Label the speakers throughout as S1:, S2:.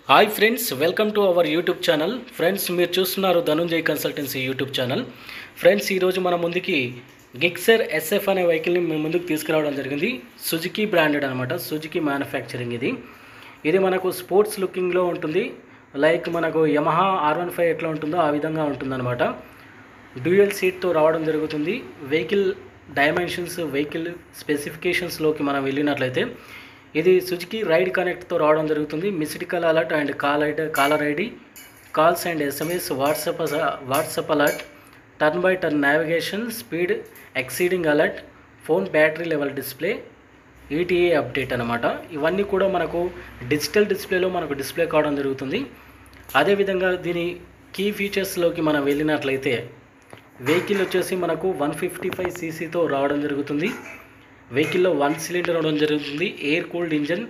S1: Hi friends, welcome to our YouTube channel. Friends, మీరు చూస్తున్నారు Dhananjay consultancy YouTube channel. Friends, ఈరోజు మన ముందుకి గిక్సర్ ఎస్ఎఫ్ అనే వెహికల్ని మేము ముందుకు తీసుకురావడం జరిగింది. సుజుకి బ్రాండెడ్ అనమాట, సుజుకి మ్యానుఫ్యాక్చరింగ్. ఇది మనకు స్పోర్ట్స్ లుకింగ్లో ఉంటుంది. లైక్ మనకు యమహా R15 ఎట్లా ఉంటుందో ఆ విధంగా ఉంటుందన్నమాట. డ్యూయల్ సీట్తో రావడం జరుగుతుంది. వెహికల్ డైమెన్షన్స్, వెహికల్ స్పెసిఫికేషన్స్లోకి మనం వెళ్ళినట్లయితే ఇది సుజుకి రైడ్ కనెక్ట్తో రావడం జరుగుతుంది. Missed call alert and caller ID, calls and SMS, WhatsApp alert, turn by turn navigation, speed exceeding alert, phone battery level display, ETA update అనమాట. ఇవన్నీ కూడా మనకు డిజిటల్ డిస్ప్లేలో మనకు డిస్ప్లే కావడం జరుగుతుంది. అదేవిధంగా దీని కీ ఫీచర్స్లోకి మనం వెళ్ళినట్లయితే వెహికల్ వచ్చేసి మనకు 155cc రావడం జరుగుతుంది. వెహికల్లో 1 సిలిండర్ ఉండడం జరుగుతుంది, ఎయిర్ కూల్డ్ ఇంజన్.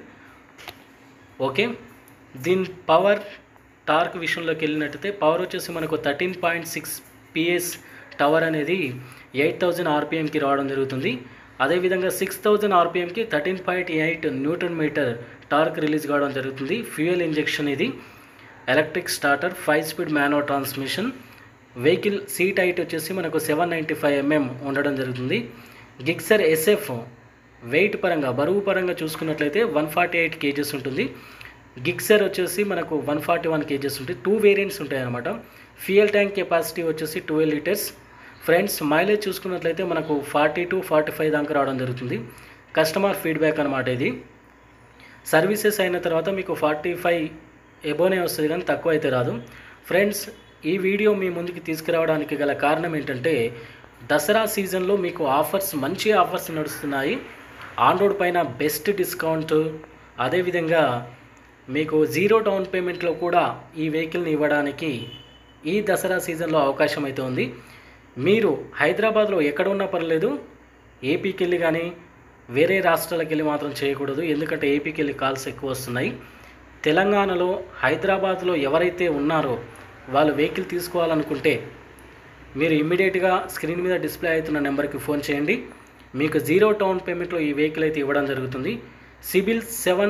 S1: ఓకే, దీని పవర్ టార్క్ విషయంలోకి వెళ్ళినట్టయితే పవర్ వచ్చేసి మనకు 13.6 PS టవర్ అనేది 8000 RPMకి రావడం జరుగుతుంది. అదేవిధంగా 6000 RPMకి 13.8 Nm టార్క్ రిలీజ్ కావడం జరుగుతుంది. ఫ్యూయల్ ఇంజెక్షన్, ఇది electric starter, 5 speed manual transmission. Vehicle seat height వచ్చేసి మనకు 795 mm ఉండడం జరుగుతుంది. గిక్సర్ SF వెయిట్ పరంగా, బరువు పరంగా చూసుకున్నట్లయితే 148 kgs ఉంటుంది. గిక్సర్ వచ్చేసి మనకు 141 kgs ఉంటుంది. 2 వేరియంట్స్ ఉంటాయి అన్నమాట. ఫ్యూయల్ ట్యాంక్ కెపాసిటీ వచ్చేసి 12 లీటర్స్. ఫ్రెండ్స్, మైలేజ్ చూసుకున్నట్లయితే మనకు 40 to 45 దాకా రావడం జరుగుతుంది. కస్టమర్ ఫీడ్బ్యాక్ అనమాట. ఇది సర్వీసెస్ అయిన తర్వాత మీకు 45 ఎబోనే వస్తుంది, కానీ తక్కువ అయితే రాదు. ఫ్రెండ్స్, ఈ వీడియో మీ ముందుకు తీసుకురావడానికి గల కారణం ఏంటంటే దసరా సీజన్లో మీకు మంచి ఆఫర్స్ నడుస్తున్నాయి. ఆన్ రోడ్ పైన బెస్ట్ డిస్కౌంట్, అదేవిధంగా మీకు 0 డౌన్ పేమెంట్లో కూడా ఈ వెహికల్ని ఇవ్వడానికి ఈ దసరా సీజన్లో అవకాశం అయితే ఉంది. మీరు హైదరాబాద్లో ఎక్కడ ఉన్నా పర్లేదు, ఏపీకి వెళ్ళి కానీ వేరే రాష్ట్రాలకు వెళ్ళి మాత్రం చేయకూడదు. ఎందుకంటే ఏపీకి వెళ్ళి కాల్స్ ఎక్కువ వస్తున్నాయి. తెలంగాణలో, హైదరాబాద్లో ఎవరైతే ఉన్నారో వాళ్ళు వెహికల్ తీసుకోవాలనుకుంటే మీరు ఇమ్మీడియట్గా స్క్రీన్ మీద డిస్ప్లే అవుతున్న నెంబర్కి ఫోన్ చేయండి. మీకు 0 డౌన్ పేమెంట్లో ఈ వెహికల్ అయితే ఇవ్వడం జరుగుతుంది. సిబిల్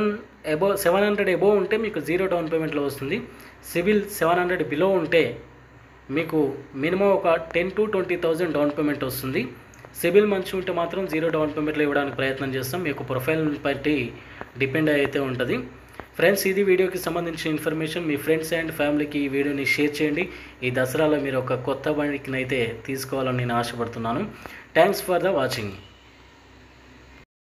S1: 700 ఎబోవ్ ఉంటే మీకు 0 డౌన్ పేమెంట్లో వస్తుంది. సిబిల్ 700 బిలో ఉంటే మీకు మినిమం ఒక 10 to 20,000 డౌన్ పేమెంట్ వస్తుంది. సిబిల్ మంచి ఉంటే మాత్రం 0 డౌన్ పేమెంట్లో ఇవ్వడానికి ప్రయత్నం చేస్తాం. మీకు ప్రొఫైల్ బట్టి డిపెండ్ అయితే ఉంటుంది. ఫ్రెండ్స్, ఇది వీడియోకి సంబంధించిన ఇన్ఫర్మేషన్. మీ ఫ్రెండ్స్ అండ్ ఫ్యామిలీకి ఈ వీడియోని షేర్ చేయండి. ఈ దసరాలో మీరు ఒక కొత్త బండికి అయితే తీసుకోవాలని నేను ఆశపడుతున్నాను. Thanks for the watching.